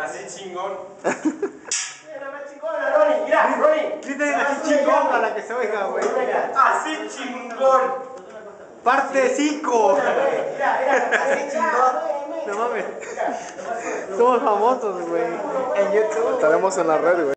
Así chingón. Mira, más chingona, Ronnie. Mira, Ronnie. Griten así chingón para que se oiga, güey. Así chingón. Parte 5. Mira, así chingón. No mames. Somos famosos, güey. En YouTube. Estaremos en la red, güey.